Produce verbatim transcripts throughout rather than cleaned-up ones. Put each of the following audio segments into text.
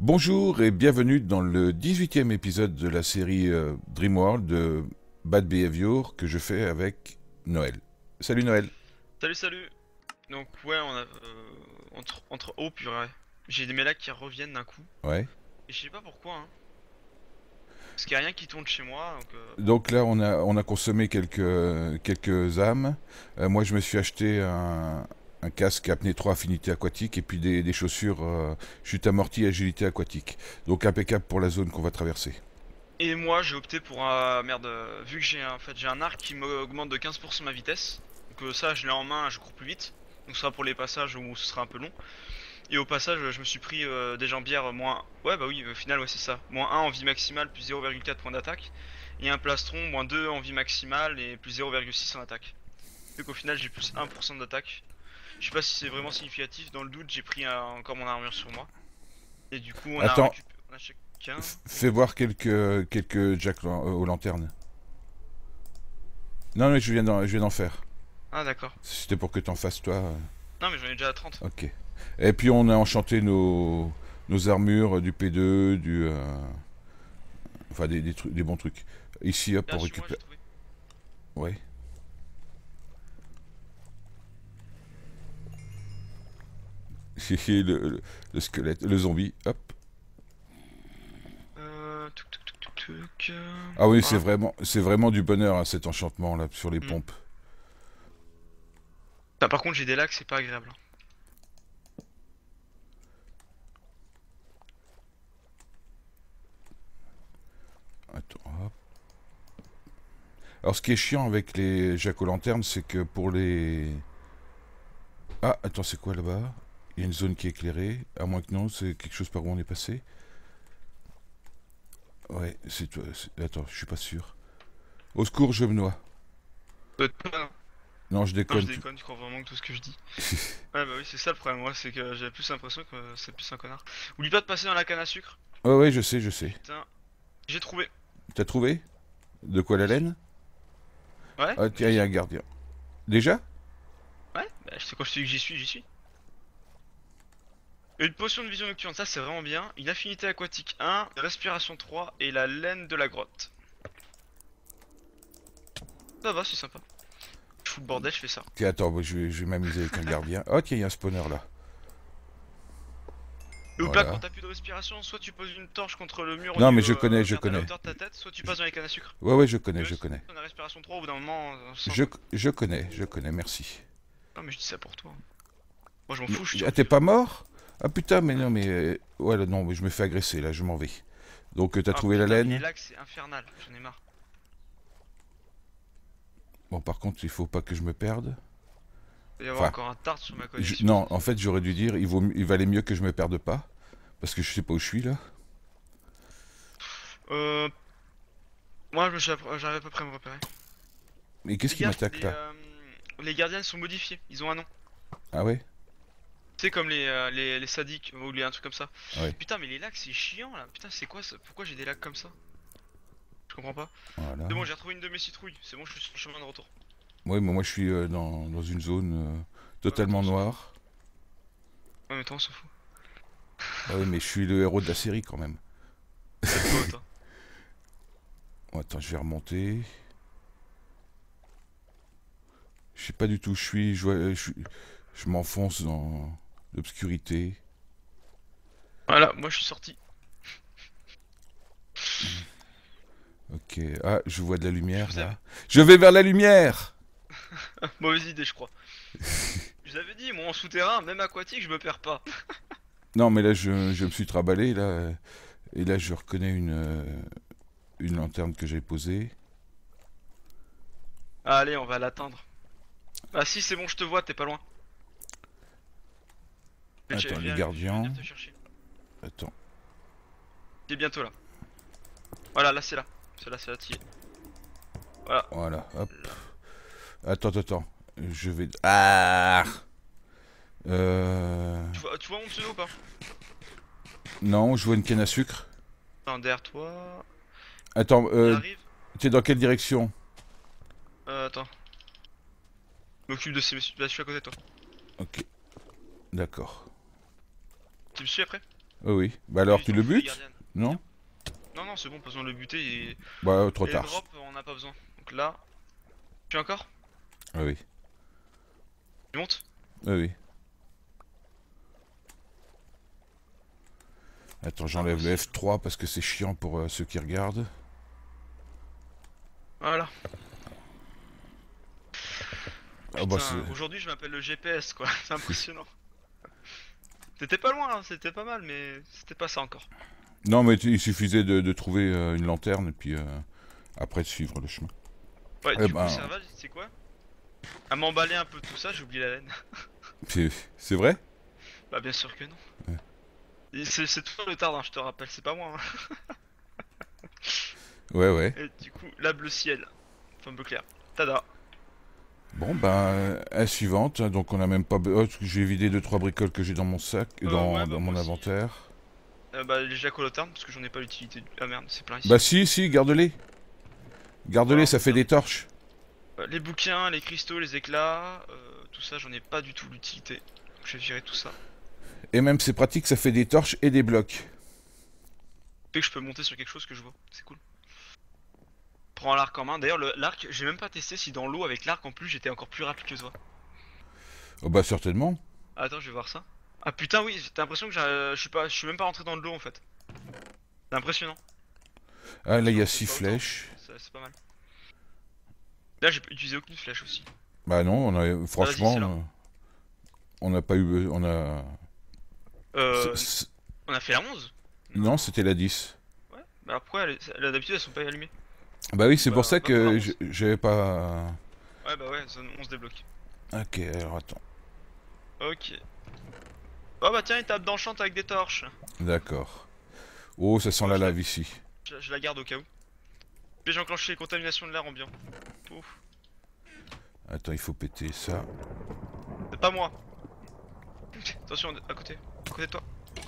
Bonjour et bienvenue dans le dix-huitième épisode de la série euh, Dreamworld de Bad Behavior que je fais avec Noël. Salut Noël. Salut, salut. Donc ouais, on a euh, entre entre oh purée, j'ai des mélacs qui reviennent d'un coup Ouais. et je sais pas pourquoi hein. Parce qu'il y a rien qui tourne chez moi donc euh, Donc là on a, on a consommé quelques, quelques âmes. Euh, moi je me suis acheté un, un casque apnée trois affinité aquatique et puis des, des chaussures euh, chute amortie agilité aquatique. Donc impeccable pour la zone qu'on va traverser. et moi j'ai opté pour un merde euh, vu que j'ai un- en fait j'ai un arc qui m'augmente de quinze pour cent ma vitesse. Donc euh, ça je l'ai en main, je cours plus vite. Donc ce sera pour les passages où ce sera un peu long. Et au passage, je me suis pris euh, des jambières euh, moins ouais bah oui, au final ouais c'est ça. moins un en vie maximale plus zéro virgule quatre points d'attaque et un plastron moins deux en vie maximale et plus zéro virgule six en attaque. Donc au final j'ai plus un pour cent d'attaque. Je sais pas si c'est vraiment significatif, dans le doute j'ai pris euh, encore mon armure sur moi. Et du coup on a Attends, récupéré, on a chacun. f- Oui. fais voir quelques, quelques jacks lan- euh, aux lanternes. Non mais je viens d'en je viens d'en faire. Ah d'accord. C'était pour que t'en fasses toi. euh, Non mais j'en ai déjà à trente. Ok. Et puis on a enchanté nos, nos armures, du P deux, du... euh, enfin des, des, trucs, des bons trucs. Ici, hop, Ah on chez moi j'ai récupère... trouvé. Ouais. le, le, le squelette, le zombie, hop. Euh... Tuc, tuc, tuc, tuc, tuc, euh, Ah oui, c'est Voilà. vraiment, c'est vraiment du bonheur hein, cet enchantement là sur les Hmm. pompes. Ah, par contre j'ai des lags, c'est pas agréable, hein. Attends, hop. Alors ce qui est chiant avec les jack-o'-lanternes, c'est que pour les... Ah, attends, c'est quoi là-bas? Il y a une zone qui est éclairée, à moins que non, c'est quelque chose par où on est passé. Ouais, c'est toi. c'est- Attends, je suis pas sûr. Au secours, je me noie. Euh, non. Non, je Non, je déconne. tu- déconne, tu crois vraiment que tout ce que je dis. Ouais bah oui c'est ça le problème, moi c'est que j'ai plus l'impression que c'est plus un connard. Oublie pas de passer dans la canne à sucre. Ouais, ouais, je sais, je sais. Putain, j'ai trouvé. T'as trouvé? De quoi la laine? Ouais, Ah, bah, tiens, j'y il y a suis. un gardien. Déjà? Ouais, bah je sais quand je te dis que j'y suis, j'y suis. Une potion de vision nocturne, ça c'est vraiment bien. Une affinité aquatique un, respiration trois et la laine de la grotte. Ça va, c'est sympa. Je fous le bordel, je fais ça. Tiens, attends, moi, je vais, je vais m'amuser avec un gardien. Oh, tiens, il y a un spawner là. Donc là, quand Voilà. t'as plus de respiration, soit tu poses une torche contre le mur au Non, mais niveau je connais, euh, je vers à la connais. hauteur de ta tête, soit tu Je- passes dans les cannes à sucre. Ouais, ouais, je connais, Mais je si connais. on a respiration trois, au bout d'un moment, euh, sans Je, quoi. je connais, je connais, merci. Non mais je dis ça pour toi. Moi je m'en Mais- fous, je suis Ah, sur t'es vif. pas mort? Ah putain, mais non, mais... euh, Ouais, là, non, mais je me fais agresser, là, je m'en vais. Donc, euh, t'as Ah trouvé la putain, mais les laine? lags c'est infernal, j'en ai marre. Bon, par contre, il faut pas que je me perde. Il va y avoir Enfin, encore un tarte sur ma je- connexion, non, ça en c'est. fait, j'aurais dû dire, il, vaut, m- il valait mieux que je me perde pas. Parce que je sais pas où je suis, là. Euh. Moi je me suis appr- j'arrive à peu près à me repérer. Mais qu'est-ce Les qui gars, m'attaque, les, là? euh, les gardiens sont modifiés, ils ont un nom. Ah ouais? Tu sais, comme les, euh, les, les sadiques ou les un truc comme ça. Ouais, Putain, mais les lags c'est chiant là. Putain, c'est quoi ça? Pourquoi j'ai des lags comme ça? Je comprends pas. voilà. C'est bon, j'ai retrouvé une de mes citrouilles. C'est bon, je suis sur le chemin de retour. Ouais, mais moi, je suis euh, dans, dans une zone euh, Ouais, mais toi, totalement on s'en fout. noire. Ouais, mais toi, on s'en fout. Ah oui, mais je suis le héros de la série, quand même. T'as quoi, toi? Bon, attends, je vais remonter. Je sais pas du tout où je suis. Je, vois- je, suis- je m'enfonce dans l'obscurité. Voilà, moi je suis sorti. Ok. Ah, je vois de la Je lumière vous avais. là. Je vais vers la lumière. Mauvaise idée, je crois. Je vous avais dit, moi en souterrain, même aquatique, je me perds pas. Non, mais là, je, je me suis traballé là. Et là, je reconnais une, euh, une lanterne que j'ai posée. Allez, on va l'atteindre. Ah si, c'est bon, je te vois, t'es pas loin. Je Attends, vais les venir- je vais gardiens. venir te chercher. Attends. T'es bientôt là. Voilà, là c'est là. C'est là, c'est là, t'y es. Voilà. Voilà. Hop. Là. Attends, attends. Je vais. Ah. Euh... Tu vois, tu vois mon pseudo ou pas? Non, je vois une canne à sucre. Enfin, derrière toi. Attends, Il euh, arrive. t'es dans quelle direction? Euh, attends. Je m'occupe de ces messieurs. Là, je suis à côté de toi. Ok. D'accord. Tu me suis après? Oh oui. Bah alors Ils tu ont le foutu les butes? gardiennes. Non? Non, non, c'est bon, pas besoin de le buter et, Bah trop et le tard. drop, on n'a pas besoin. Donc là, tu es encore? Ah oui. Tu montes? Ah oui. Attends, j'enlève le F trois parce que c'est chiant pour euh, ceux qui regardent. Voilà. Ah bah Putain, c'est... aujourd'hui je m'appelle le G P S quoi, c'est impressionnant. C'était pas loin, hein, c'était pas mal, mais c'était pas ça encore. Non mais tu- il suffisait de, de trouver euh, une lanterne et puis euh, après de suivre le chemin. Ouais, Eh du ben, coup, Serval, c'est quoi? À m'emballer un peu tout ça, j'ai oublié la laine. c'est c'est vrai? Bah, bien sûr que non. Ouais. Et C'est c'est toi le tard, hein, je te rappelle, c'est pas moi. Hein. Ouais ouais. Et du coup, là, bleu ciel. Enfin, bleu clair. Tada. Bon ben, à suivante, donc on a même pas... Oh, j'ai vidé deux trois bricoles que j'ai dans mon sac, Euh, dans, ouais, bah, dans moi mon aussi. inventaire. Euh, bah, les jacolotarnes, parce que j'en ai pas l'utilité. du- Ah merde, c'est plein ici. Bah si, si, garde-les. Garde-les, Voilà, ça fait ça. des torches. Euh, Les bouquins, les cristaux, les éclats, euh, tout ça, j'en ai pas du tout l'utilité. Donc, je vais virer tout ça. Et même c'est pratique, ça fait des torches et des blocs. Fait que je peux monter sur quelque chose que je vois, c'est cool. Prends l'arc en main. D'ailleurs, le- l'arc, j'ai même pas testé si dans l'eau avec l'arc en plus j'étais encore plus rapide que toi. Oh bah certainement. Attends, je vais voir ça. Ah putain, oui, t'as l'impression que j'ai- je suis pas, je suis même pas rentré dans de l'eau en fait. C'est impressionnant. Ah là il y a C'est six pas autant, flèches. C'est c'est pas mal. Là, j'ai pas utilisé aucune flèche aussi. Bah non, on a Ah, vas-y, franchement, c'est là. euh, on n'a pas eu, on a. Euh, c'est- c'est- on a fait la onze. Non, c'était la dix. Ouais. Bah alors pourquoi elle, elle- d'habitude elles sont pas allumées? Bah oui, c'est Bah, pour ça va pour la que onze. je- j'avais pas. Ouais, bah ouais, zone onze débloque. Ok, alors attends. Ok. Oh bah tiens, il tape dans le champ avec des torches. D'accord. Oh, ça sent la lave ici. Je, je la garde au cas où. Puis j'ai enclenché les contaminations de l'air ambiant. Ouf. Attends, il faut péter ça. C'est pas moi. Attention, à côté. À côté de toi.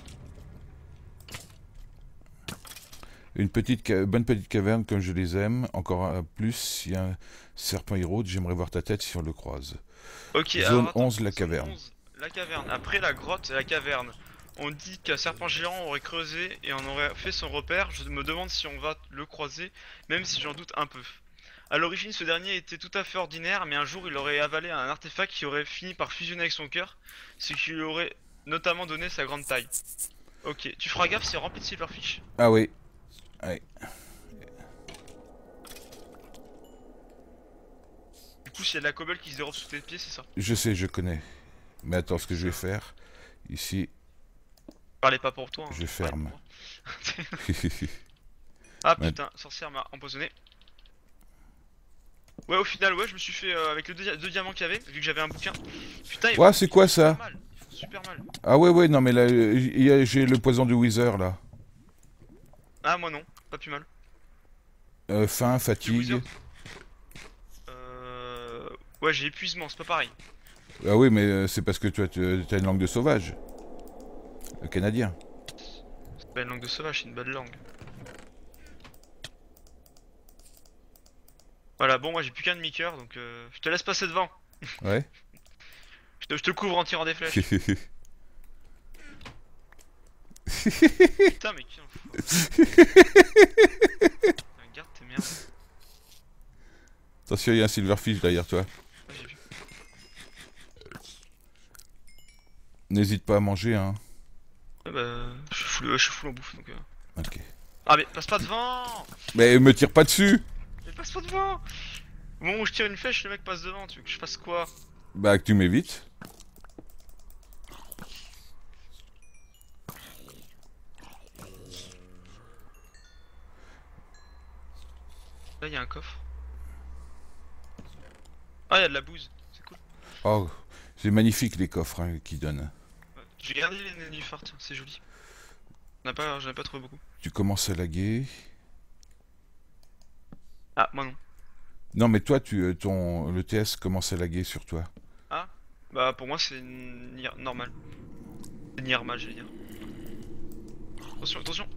Une petite ca- bonne petite caverne comme je les aime. Encore un plus, s'il y a un serpent érode, j'aimerais voir ta tête si on le croise. Ok, Zone alors attends, onze, la zone caverne. onze, la caverne. Après la grotte et la caverne. On dit qu'un serpent géant aurait creusé et en aurait fait son repère. Je me demande si on va le croiser, même si j'en doute un peu. À l'origine, ce dernier était tout à fait ordinaire, mais un jour il aurait avalé un artefact qui aurait fini par fusionner avec son cœur, ce qui lui aurait notamment donné sa grande taille. Ok, tu feras gaffe, c'est rempli de silverfish. Ah oui. Ouais. Du coup, s'il y a de la cobble qui se dérobe sous tes pieds, c'est ça. Je sais, je connais. Mais attends, ce que je vais faire, ici, Parlez pas pour toi. Hein. je ferme. Ah Ouais. putain, sorcière m'a empoisonné. Ouais, au final, ouais, je me suis fait euh, avec le deux, deux diamants qu'il y avait, vu que j'avais un bouquin. Putain, il Ouais, c'est quoi ça? super mal. Ils font super mal. Ah ouais, ouais, non, mais là, euh, il y a- j'ai le poison du Wither, là. Ah, moi non, pas plus mal. Euh, faim, Du fatigue. Wither. Euh... Ouais, j'ai épuisement, c'est pas pareil. Ah oui, mais euh, c'est parce que toi, tu as une langue de sauvage. Le canadien. C'est pas une langue de sauvage, c'est une belle langue. Voilà, bon, moi j'ai plus qu'un demi-coeur, donc euh, je te laisse passer devant. Ouais. Je te, je te couvre en tirant des flèches. Putain, mais qui en fout. Regarde tes merdes. Attention, il y a un silverfish derrière toi. Ouais, j'ai vu. N'hésite pas à manger, hein. Ouais, bah, je suis full, je suis full en bouffe, donc... Euh... Ok. Ah, mais passe pas devant. Mais me tire pas dessus. Mais passe pas devant. Au moment où je tire une flèche, le mec passe devant, tu veux que je fasse quoi? Bah, que tu m'évites. Là, il y a un coffre. Ah, il y a de la bouse, c'est cool. Oh, c'est magnifique les coffres hein, qu'ils donnent. Ouais. J'ai gardé les nénuphars, tiens, c'est joli. J'en ai pas, j'en ai pas trouvé beaucoup. Tu commences à laguer. Ah, moi non. Non, mais toi, tu, euh, ton, le T S commence à laguer sur toi. Ah, bah pour moi c'est ni- normal. C'est normal, j'allais dire. Attention, attention.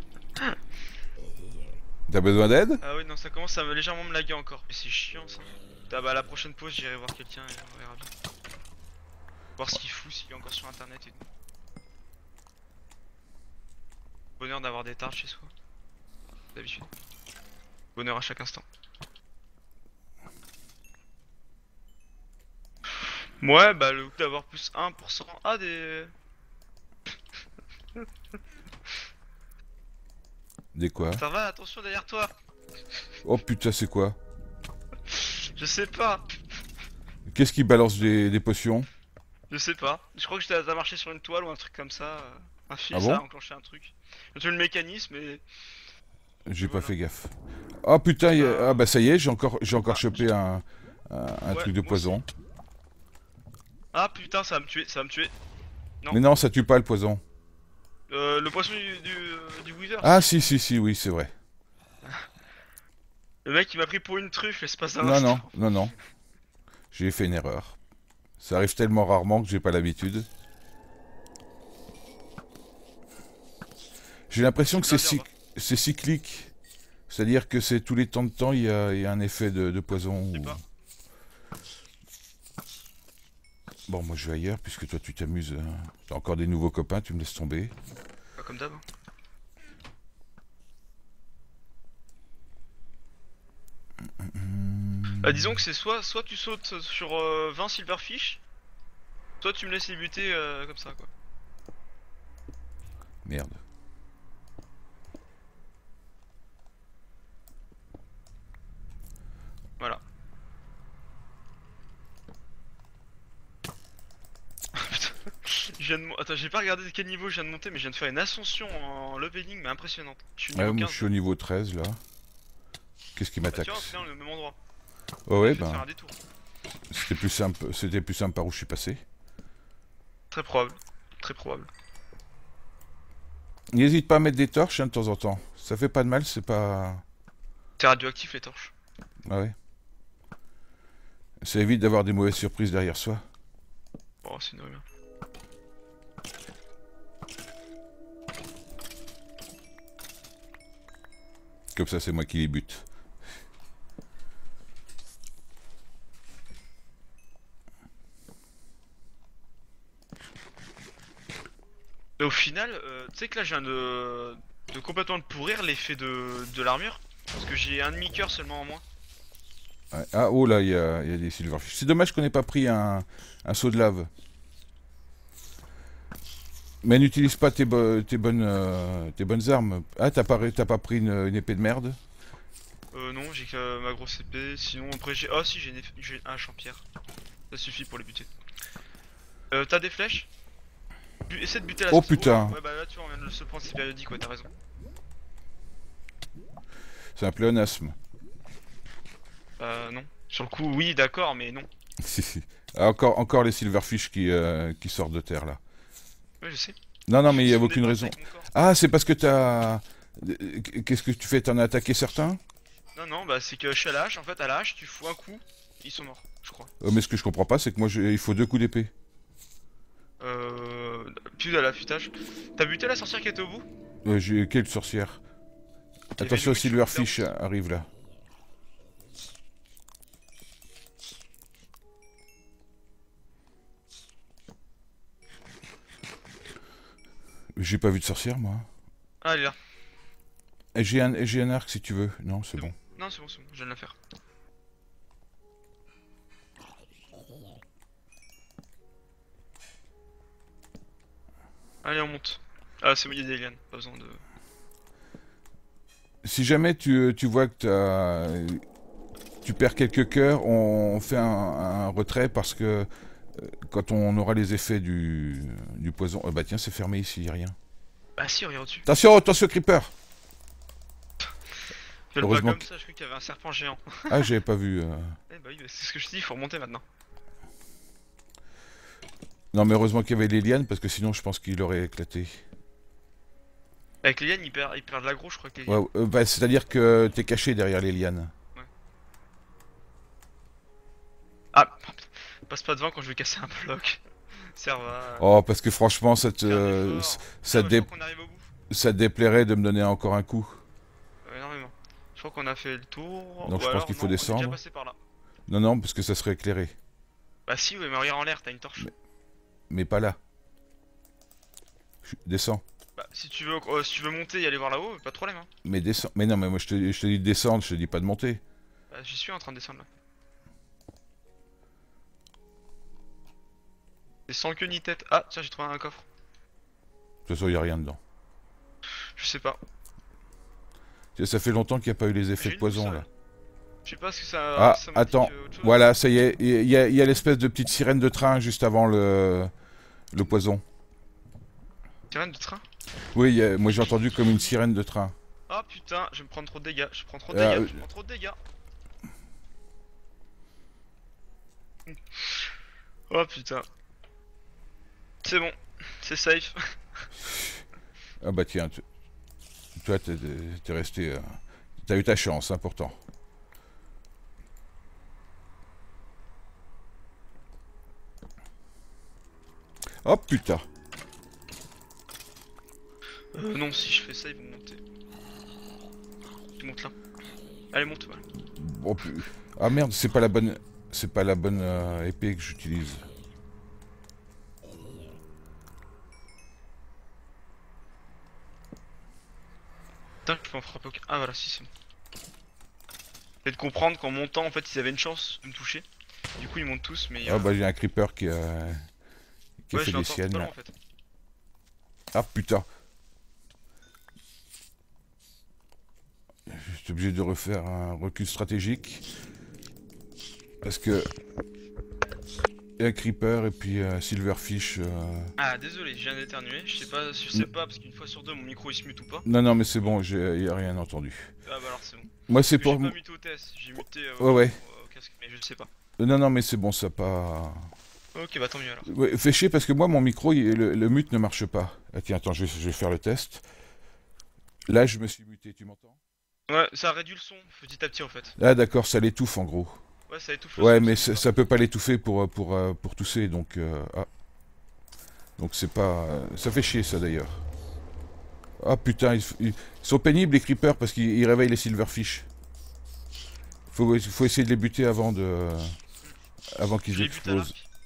T'as besoin d'aide? Ah oui, non, ça commence à me, légèrement me laguer encore. Mais c'est chiant ça. Ah bah à la prochaine pause, j'irai voir quelqu'un et on verra bien. Voir ce qu'il fout, s'il est encore sur internet et tout. Bonheur d'avoir des tartes chez soi. D'habitude. Bonheur à chaque instant. Ouais, bah le coup d'avoir plus un pour cent. Ah, des. Des quoi? Ça va, attention derrière toi. Oh putain, c'est quoi? Je sais pas. Qu'est-ce qui balance des, des potions? Je sais pas. Je crois que j'étais à marcher sur une toile ou un truc comme ça. euh, Un fil, Ah ça a bon? enclenché un truc. J'ai tué le mécanisme et. J'ai et pas voilà. fait gaffe. Oh putain, y a- Bah, ah bah ça y est, j'ai encore, j'ai encore ah, chopé un, un, un ouais, truc de moi aussi. poison. Ah putain, ça va me tuer, ça va me tuer. Non. Mais non, ça tue pas le poison. Euh, le poisson du, du, euh, du Wither, Ah si. si, si, si, oui, c'est vrai. Le mec il m'a pris pour une truffe l'espace d'un Non, non, instant. non, non. J'ai fait une erreur. Ça arrive tellement rarement que j'ai pas l'habitude. J'ai l'impression que c'est Blindé, au revoir. cyc- c'est cyclique. C'est-à-dire que c'est tous les temps de temps, il y a, il y a un effet de, de poison. Je sais ou- pas. Bon, moi je vais ailleurs, puisque toi tu t'amuses. euh, T'as encore des nouveaux copains, tu me laisses tomber. Pas comme d'hab. Hein. Bah, disons que c'est soit, soit tu sautes sur euh, vingt silverfish, soit tu me laisses les buter euh, comme ça quoi. Merde. Voilà. Putain. Je viens de mon- Attends, j'ai pas regardé de quel niveau je viens de monter, mais je viens de faire une ascension en leveling, mais impressionnante. Je suis Ah, niveau moi quinze. je suis au niveau treize là. Qu'est-ce qui Bah, m'attaque? tu vois, on fait dans le même endroit. Oh On a ouais, fait de faire ben, un détour. c'était plus simple, c'était plus simple par où je suis passé. Très probable. Très probable. N'hésite pas à mettre des torches hein, de temps en temps. Ça fait pas de mal, c'est pas... C'est radioactif les torches. Ah ouais. Ça évite d'avoir des mauvaises surprises derrière soi. Oh, c'est une rumeur. Comme ça, c'est moi qui les bute. Et au final, euh, tu sais que là, je viens de, de complètement de pourrir l'effet de, de l'armure. Parce que j'ai un demi-cœur seulement en moins. Ouais. Ah, oh là, il y a, il y a des silverfish. C'est dommage qu'on n'ait pas pris un, un seau de lave. Mais n'utilise pas tes, bo- tes, bonnes, euh, tes bonnes armes. Ah, t'as pas, ré- t'as pas pris une, une épée de merde? Euh, non, j'ai que ma grosse épée. Sinon, après, j'ai. Ah, si, j'ai une eff- j'ai un champ-pierre. Ça suffit pour les buter. Euh, t'as des flèches? Bu- Essaie de buter la Oh sorcière. putain. Ouais, bah là, tu vois, on vient de se prendre, c'est périodique, ouais, t'as raison. C'est un pléonasme. Euh, non. Sur le coup, oui, d'accord, mais non. Si, si. Ah, encore, encore les silverfish qui, euh, qui sortent de terre là. Ouais, je sais. Non, non, mais il n'y Ils a font des aucune bottes raison. avec mon corps. Ah, c'est parce que t'as... euh, Qu'est-ce que tu fais? T'en as attaqué certains? Non, non, bah c'est que je suis à la hache, en fait, à la hache, tu fous un coup, ils sont morts, je crois. Euh, Mais ce que je comprends pas, c'est que moi, je- il faut deux coups d'épée. Euh. Plus à l'affûtage. T'as buté la sorcière qui était au bout? Euh, J'ai quelle sorcière? Il y avait Attention, Louis sur silverfish la route. arrive là. J'ai pas vu de sorcière, moi. Ah, elle est là. Et J'ai un, et j'ai un arc si tu veux. Non, c'est C'est bon. bon. Non, c'est bon, c'est bon, je viens de la faire. Allez, on monte. Ah, c'est bon, il y a des lianes, pas besoin de. Si jamais tu, tu vois que t'as, tu perds quelques cœurs, on fait un, un retrait parce que euh, quand on aura les effets du, du poison... Euh, bah tiens, c'est fermé ici, y a rien. Bah, si, regarde dessus. Attention, attention, creeper! Fais le pas Heureusement comme que- ça, je crois qu'il y avait un serpent géant. Ah, j'avais pas vu. euh. Eh bah oui, bah, c'est ce que je te dis, il faut remonter maintenant. Non, mais heureusement qu'il y avait les lianes parce que sinon je pense qu'il aurait éclaté. Avec les lianes, il perd, il perd de l'aggro, je crois que les lianes. Ouais, euh, bah, c'est-à-dire que t'es caché derrière les lianes. Ah, putain, passe pas devant quand je vais casser un bloc. Ça va. Oh, parce que franchement, ça te, Faire euh, d'efforts. ça, Ah, bah, dé- je crois qu'on arrive au bout. ça te déplairait de me donner encore un coup. Euh, énormément. Je crois qu'on a fait le tour. Donc, Ou je pense alors, qu'il faut non, On est descendre. déjà passé par là. Non, non, parce que ça serait éclairé. Bah si, ouais, mais regarde en l'air, t'as une torche. Mais pas là. Je- Descends. Bah, si tu veux, euh, si tu veux monter et aller voir là-haut, pas de problème. Hein. Mais descends. Mais non, mais moi je te, je te dis de descendre, je te dis pas de monter. De Bah, j'y suis en train de descendre là. Et sans queue ni tête. Ah, tiens, j'ai trouvé un coffre. toute façon, y a rien dedans. Je sais pas. Ça ça fait longtemps qu'il n'y a pas eu les effets J'ai de une poison boussole. là. Je sais pas ce que ça, Ah, ça attends. m'indique euh, autre chose. Voilà, ça y est. Il y a, il y a l'espèce de petite sirène de train juste avant le, le poison. Sirène de train. Oui, il y a- moi j'ai entendu comme une sirène de train. Ah putain, je vais me prendre trop de dégâts. Je prends trop de Ah, dégâts. euh, Je prends trop de dégâts. Oh putain. C'est bon. C'est safe. Ah bah tiens, tu- toi t'es t'es resté... euh, T'as eu ta chance, hein, pourtant. Oh putain. Euh, non, si je fais ça, ils vont monter. Tu montes là. Allez, monte, voilà. Oh, pu- ah merde, c'est pas la bonne... C'est pas la bonne euh, épée que j'utilise. Putain, je peux en frapper aucun. Ah voilà, si, c'est bon. J'ai de comprendre qu'en montant, en fait, ils avaient une chance de me toucher. Du coup, ils montent tous, mais. Ah Euh... bah j'ai un creeper qui a... qui a ouais, fait je des l'entends siennes. totalement Là. en fait. Ah putain. Je suis obligé de refaire un recul stratégique. Parce que... Il y a un creeper et puis un silverfish. euh, Ah, désolé, je viens d'éternuer. Je sais pas, je sais pas, parce qu'une fois sur deux, mon micro il se mute ou pas. Non, non, mais c'est bon, il n'y a rien entendu. Ah bah alors c'est bon. Moi, c'est Parce que pour... j'ai pas muté au test, j'ai muté euh, Ouais, au, ouais. au casque, mais je sais pas. Non, non, mais c'est bon, ça pas... Ok, bah tant mieux alors. Ouais, fait chier parce que moi, mon micro, il- le, le mute ne marche pas. Ah, tiens, attends, je vais, je vais faire le test. Là, je me suis muté, tu m'entends? Ouais, ça réduit le son petit à petit en fait. Ah, d'accord, ça l'étouffe en gros. Ouais, ça étouffe le Ouais, son. mais c'est ça, ça. ça peut pas l'étouffer pour, pour, euh, pour tousser, donc... euh, ah. Donc c'est pas... euh, Ça fait chier, ça, d'ailleurs. Ah, putain, ils, ils sont pénibles, les creepers, parce qu'ils ils réveillent les silverfish. Faut, faut essayer de les buter avant de... Avant Je qu'ils les bute à explosent. l'arc.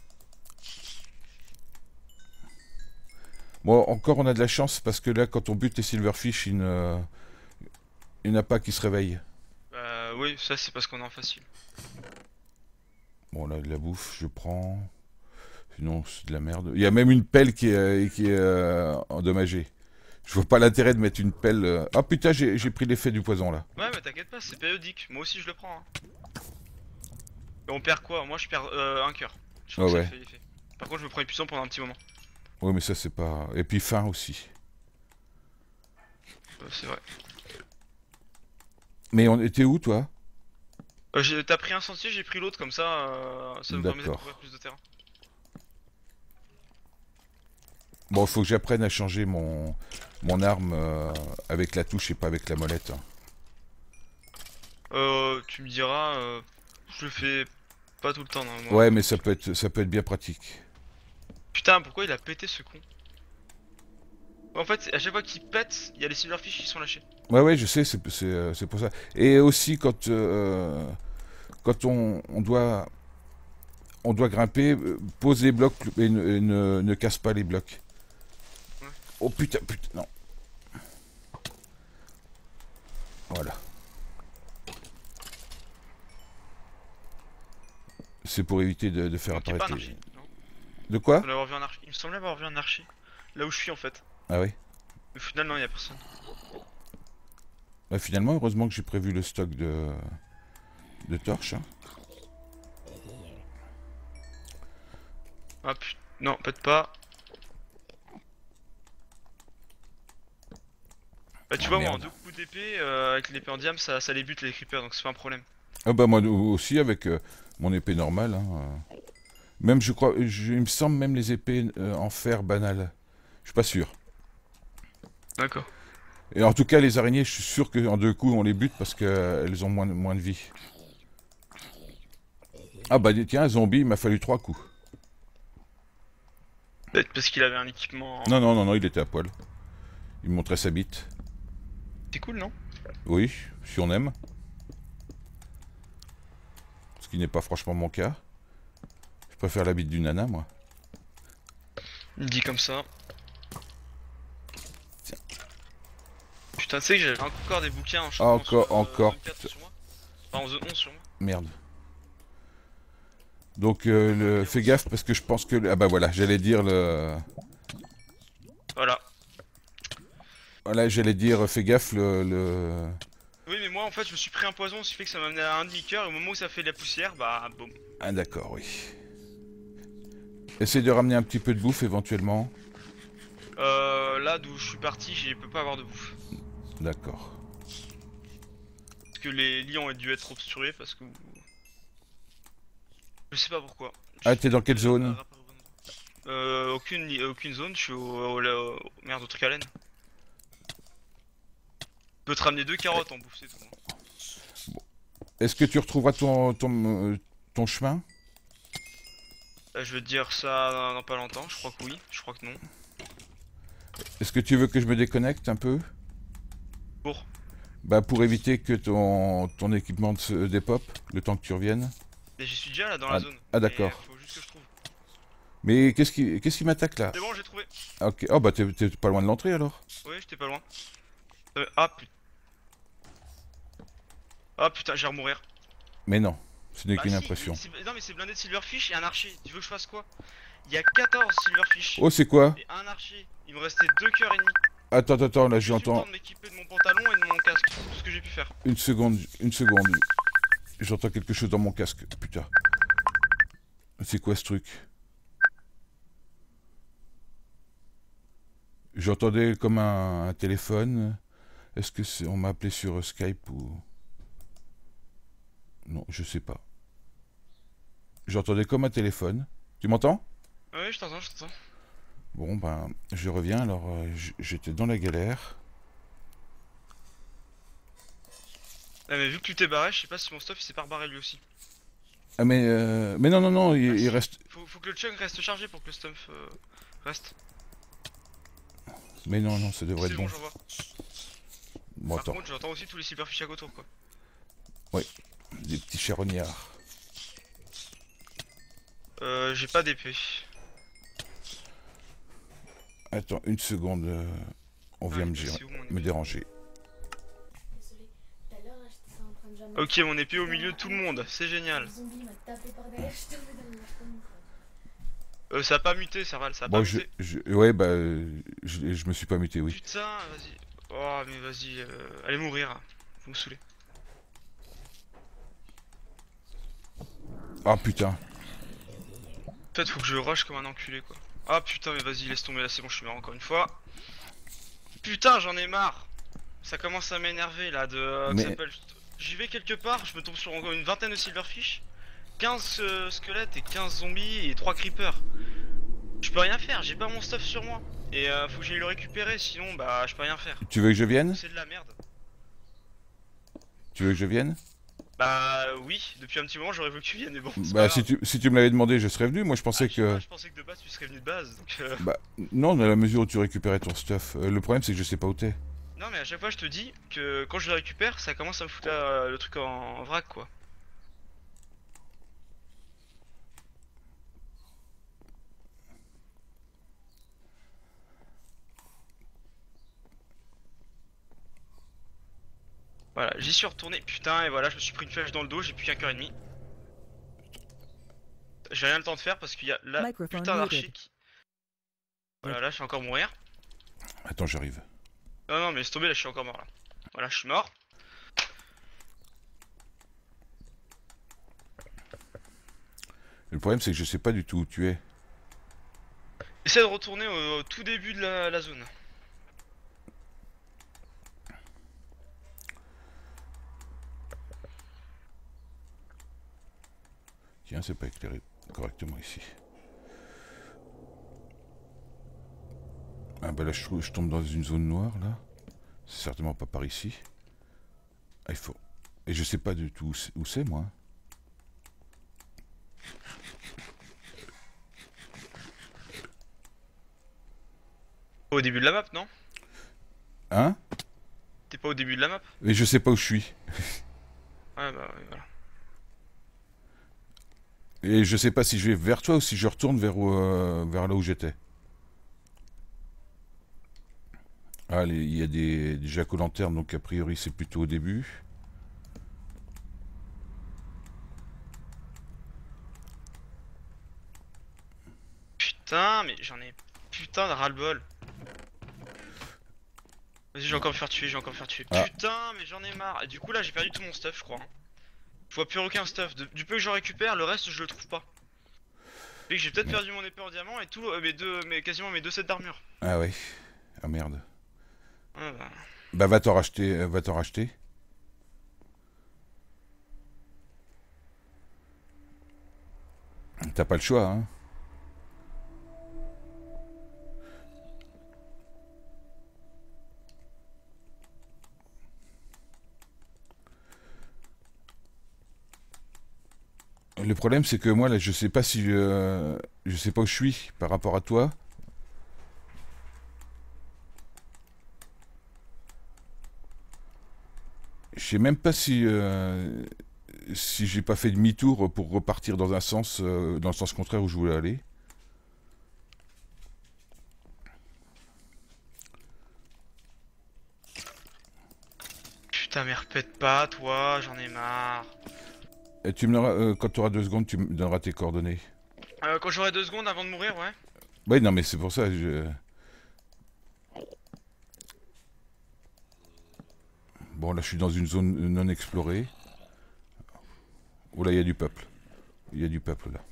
Bon, encore on a de la chance parce que là, quand on bute les silverfish, il ne... il n'y en a pas qui se réveillent. Bah oui, ça c'est parce qu'on est en facile. Bon, là, de la bouffe, je prends. Sinon, c'est de la merde. Il y a même une pelle qui est, euh, qui est euh, endommagée. Je vois pas l'intérêt de mettre une pelle. euh, Ah putain, j'ai j'ai pris l'effet du poison là. Ouais, mais t'inquiète pas, c'est périodique. Moi aussi je le prends. Hein. Et on perd quoi? Moi je perds euh, un cœur. Je crois Ah que ça ouais. fait l'effet. Par contre, je me prends épuisant pendant un petit moment. Ouais, mais ça, c'est pas. Et puis faim aussi. Euh, c'est vrai. Mais on était où, toi? Euh, j'ai- T'as pris un sentier, j'ai pris l'autre, comme ça, euh, ça nous permet de D'accord. couvrir plus de terrain. Bon, faut que j'apprenne à changer mon, mon arme euh, avec la touche et pas avec la molette. hein. Euh, tu me diras, euh, je le fais pas tout le temps, non, moi. Ouais, mais ça peut être, ça peut être bien pratique. Putain, pourquoi il a pété ce con? En fait, à chaque fois qu'il pète, il y a les silverfish qui sont lâchés. Ouais, ouais, je sais, c'est c'est, euh, c'est pour ça. Et aussi, quand, euh, quand on, on doit, on doit grimper, euh, pose les blocs et ne, et ne, ne casse pas les blocs. Ouais. Oh putain, putain, non. Voilà. C'est pour éviter de, de faire Donc, il y a pas apparaître un les... archer. Non. De quoi? On l'avoir vu un archer. Il me semblait avoir vu un archer. Là où je suis en fait. Ah oui. Au final, non, il y a personne. Bah, finalement, heureusement que j'ai prévu le stock de, de torches. hein. Ah putain, non, pète pas. Bah, tu Ah, vois, moi, en merde. deux coups d'épée, euh, avec l'épée en diam, ça, ça les bute les creepers, donc c'est pas un problème. Ah bah moi aussi avec euh, mon épée normale. hein, euh. Même je crois, je- il me semble même les épées euh, en fer banal. Je suis pas sûr. D'accord. Et en tout cas les araignées, je suis sûr qu'en deux coups on les bute parce qu'elles ont moins, de- moins de vie. Ah bah tiens, un zombie, il m'a fallu trois coups. Peut-être parce qu'il avait un équipement. Non, non, non, non, il était à poil. Il me montrait sa bite. C'est cool, non? Oui, si on aime. Ce qui n'est pas franchement mon cas. Je préfère la bite du nana, moi. Il me dit comme ça. putain, tu sais que j'avais encore des bouquins en Ah, champ encore, encore. zone quatre sur moi. Enfin, en zone onze sur moi. Merde. Donc, euh, le... fais gaffe parce que je pense que... Ah bah voilà, j'allais dire le... Voilà. Voilà, j'allais dire, fais gaffe le... le... Oui, mais moi en fait, je me suis pris un poison, ce qui fait que ça m'a amené à un demi-cœur. Et au moment où ça fait de la poussière, bah, boum. Ah d'accord, oui. Essaye de ramener un petit peu de bouffe éventuellement. Euh, là d'où je suis parti, je peux pas avoir de bouffe. D'accord. Parce que les lits ont dû être obstrués parce que... Je sais pas pourquoi. Ah, t'es dans quelle zone? Euh, aucune, li- aucune zone, je suis au... au, au- au- merde, au truc à laine. Je peux te ramener deux carottes en bouffe, c'est tout. Est-ce que tu retrouveras ton, ton, euh, ton chemin? Euh, je vais te dire ça dans, dans pas longtemps, je crois que oui, je crois que non. Est-ce que tu veux que je me déconnecte un peu? Pour Bah pour éviter que ton, ton équipement se dépop, le temps que tu reviennes. Et j'y suis déjà là dans Ah, la zone. ah, d'accord. Mais, euh, faut juste que je trouve. Mais qu'est-ce qui, qu'est-ce qui m'attaque là? C'est bon, j'ai trouvé. Ah, ok. Oh bah t'es t'es pas loin de l'entrée alors. Oui, j'étais pas loin. Euh, ah putain. Ah putain, j'ai à remourir. Mais non, ce n'est Bah qu'une si, impression. il- c'est- non mais c'est blindé de silverfish et un archer. Tu veux que je fasse quoi? Il y a quatorze silverfish Oh c'est quoi? et un archer. Il me restait deux cœurs et demi. Attends, attends, attends, là J'ai eu le temps j'entends... de m'équiper de mon pantalon et de mon casque. C'est tout ce que j'ai pu faire. Une seconde, une seconde. J'entends quelque chose dans mon casque, putain. C'est quoi ce truc? J'entendais comme un, un téléphone. Est-ce que c'est, on m'a appelé sur Skype ou... Non, je sais pas. J'entendais comme un téléphone. Tu m'entends? Oui, je t'entends, je t'entends. Bon, ben, je reviens. Alors, euh, j- j'étais dans la galère. Ah, mais vu que tu t'es barré, je sais pas si mon stuff il s'est pas rebarré lui aussi. Ah, mais, euh, mais non, non, non, il, Ah, il si. reste... Faut, faut que le chunk reste chargé pour que le stuff euh, reste. Mais non, non, ça devrait C'est être bon, bon. j'en vois. Bon, Par attends. contre, j'entends aussi tous les silverfish à autour quoi. Des petits charognards. Euh, j'ai pas d'épée. Attends, une seconde. euh, On vient Ah, me, bah, gérer- c'est où, mon me épée déranger. Désolé, tout à l'heure là j'étais en train de jamais. Ok, mon épée au milieu de tout le monde, c'est génial. Le zombie m'a tapé par derrière, je suis tombé dans le marteau. Euh, ça a pas muté, Serval, ça a Bon, pas je, muté. je... Ouais, bah, euh, je, je me suis pas muté, oui. Putain, vas-y. Oh, mais vas-y, euh, allez mourir. Vous me saoulez. Ah, putain. Peut-être faut que je rush comme un enculé quoi. Ah putain, mais vas-y, laisse tomber là, c'est bon, je suis mort encore une fois. Putain, j'en ai marre. Ça commence à m'énerver là de. euh, que Mais- ça s'appelle- J'y vais quelque part, je me tombe sur encore une vingtaine de silverfish, quinze euh, squelettes et quinze zombies et trois creepers. Je peux rien faire, j'ai pas mon stuff sur moi. Et euh, faut que j'aille le récupérer, sinon bah je peux rien faire. Tu veux que je vienne? C'est de la merde. Tu veux que je vienne? Bah oui, depuis un petit moment j'aurais voulu que tu viennes, mais bon. c'est Bah, pas si grave. tu, si tu me l'avais demandé, je serais venu. Moi, je Ah, pensais je sais que... pas, je pensais que de base tu serais venu de base, donc euh... Bah, non, dans la mesure où tu récupérais ton stuff. Euh, le problème, c'est que je sais pas où t'es. Non mais à chaque fois je te dis que quand je le récupère ça commence à me foutre euh, le truc en, en vrac quoi. Voilà, j'y suis retourné, putain et voilà je me suis pris une flèche dans le dos, j'ai plus qu'un cœur et demi. J'ai rien le temps de faire parce qu'il y a la Microphone putain d'archer muted. qui... Voilà là je vais encore mourir. Attends, j'arrive. Non non mais laisse tomber là je suis encore mort là. Voilà je suis mort. Le problème, c'est que je sais pas du tout où tu es. Essaie de retourner au, au tout début de la, la zone. Tiens, c'est pas éclairé correctement ici. Ah bah là, je, trouve- je tombe dans une zone noire, là. C'est certainement pas par ici. Ah, il faut... Et je sais pas du tout où c'est- où c'est, moi. Au début de la map non? Hein? T'es pas au début de la map? Et je sais pas où je suis. Ouais bah ouais, voilà. Et je sais pas si je vais vers toi ou si je retourne vers, où, euh, vers là où j'étais. Ah, les- il y a des, des jack-o'-lanternes, donc a priori c'est plutôt au début. Putain, mais j'en ai putain de ras-le-bol. Vas-y, je vais encore me faire tuer, je vais encore me faire tuer. Ah. Putain, mais j'en ai marre. Et du coup, là, j'ai perdu tout mon stuff, je crois. hein. Je vois plus aucun stuff. De- du peu que je récupère, le reste, je le trouve pas. Fait que j'ai peut-être Merde. perdu mon épée en diamant et tout, euh, mes deux, mes, quasiment mes deux sets d'armure. Ah ouais. Ah merde. Ah bah. Bah va t'en racheter, euh, va t'en racheter. T'as pas le choix, hein. Le problème c'est que moi là je sais pas si je, je sais pas où je suis par rapport à toi. Je sais même pas si euh, si j'ai pas fait demi-tour pour repartir dans un sens euh, dans le sens contraire où je voulais aller. Putain, mais répète pas, toi, j'en ai marre. Et tu me donneras, euh, quand tu auras deux secondes, tu me donneras tes coordonnées. Euh, quand j'aurai deux secondes avant de mourir, ouais. Oui, non mais c'est pour ça. Je... Bon là je suis dans une zone non explorée. Oh là il y a du peuple. Il y a du peuple là.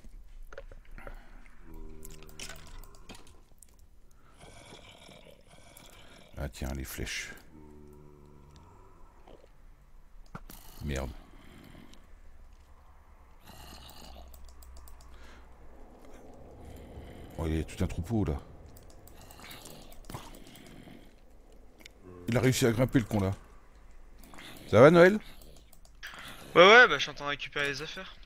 Ah tiens, les flèches. Merde. Oh, il y a tout un troupeau là. Il a réussi à grimper le con là. Ça va Noël? Ouais, ouais, bah je suis en train de récupérer les affaires.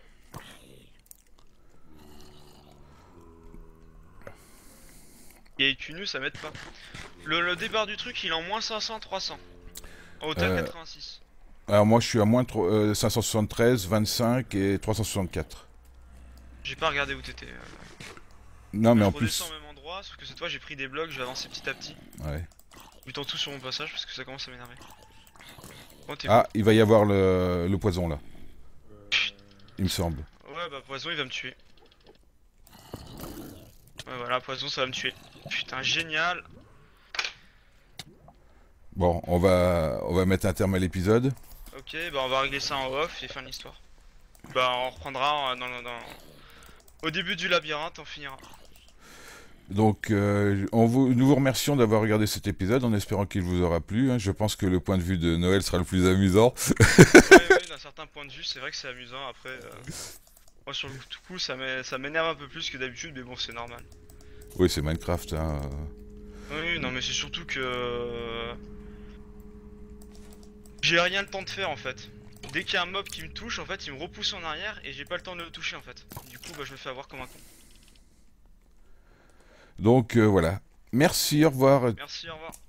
Et avec une U, ça m'aide pas. Le, le départ du truc, il est en moins cinq cents, trois cents. En hauteur Euh, quatre-vingt-six. Alors moi je suis à moins tro- euh, cinq cent soixante-treize, vingt-cinq et trois cent soixante-quatre. J'ai pas regardé où t'étais. euh. Non mais je en redescends plus... au même endroit, sauf que cette fois j'ai pris des blocs, je vais avancer petit à petit. Ouais. Butant tout sur mon passage parce que ça commence à m'énerver. Oh, t'es Ah, il va y avoir le, le poison là. Il me semble. où? Ouais, bah poison il va me tuer. Ouais, voilà, poison ça va me tuer. Putain, génial. Bon, on va, on va mettre un terme à l'épisode. Ok, bah on va régler ça en off et fin de l'histoire. Bah on reprendra euh, dans, dans, dans- au début du labyrinthe, on finira. Donc, euh, on vous, nous vous remercions d'avoir regardé cet épisode en espérant qu'il vous aura plu. hein. Je pense que le point de vue de Noël sera le plus amusant. Ouais, ouais, d'un certain point de vue, c'est vrai que c'est amusant. Après, euh, moi sur le coup, ça m'é- ça m'énerve un peu plus que d'habitude, mais bon, c'est normal. Oui, c'est Minecraft. Hein. Oui, non, mais c'est surtout que euh, j'ai rien le temps de faire en fait. Dès qu'il y a un mob qui me touche, en fait, il me repousse en arrière et j'ai pas le temps de le toucher en fait. Du coup, bah, je me fais avoir comme un con. Donc, euh, voilà. Merci, au revoir. Merci, au revoir.